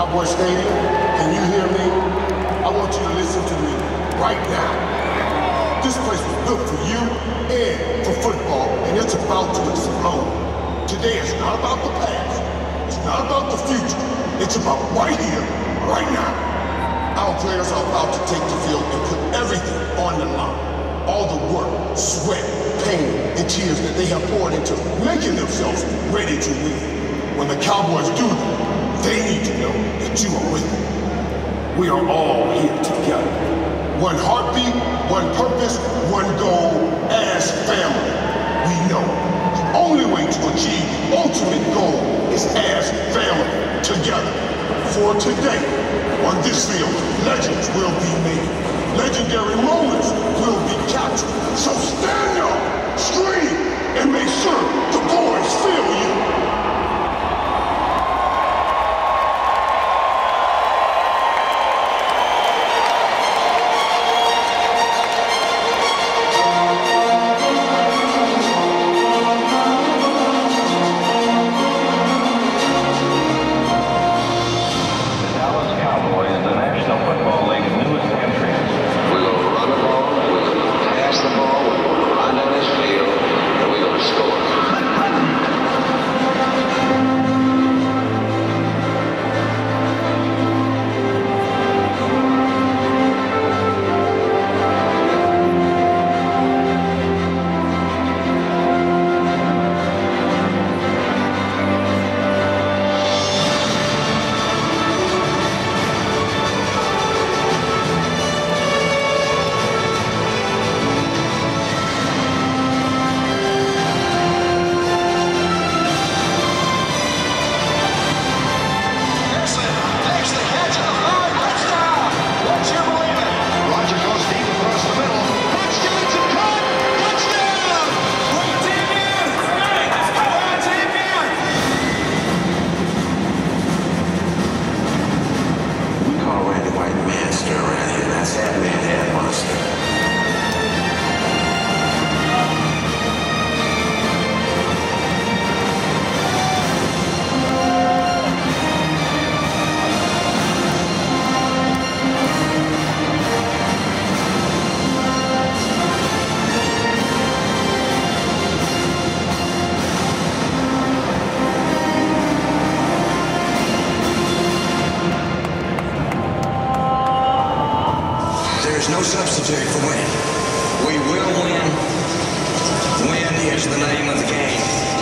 Cowboys Stadium. Can you hear me? I want you to listen to me right now. This place was built for you and for football, and it's about to explode. Today is not about the past. It's not about the future. It's about right here, right now. Our players are about to take the field and put everything on the line. All the work, sweat, pain, and tears that they have poured into making themselves ready to win. When the Cowboys do that, they need to know that you are with them. We are all here together. One heartbeat, one purpose, one goal as family. We know the only way to achieve the ultimate goal is as family, together. For today, on this field, legends will be made. Legendary moments will be captured. So stand up, scream, and make sure the boys feel you. There's no substitute for winning. We will win. Win is the name of the game.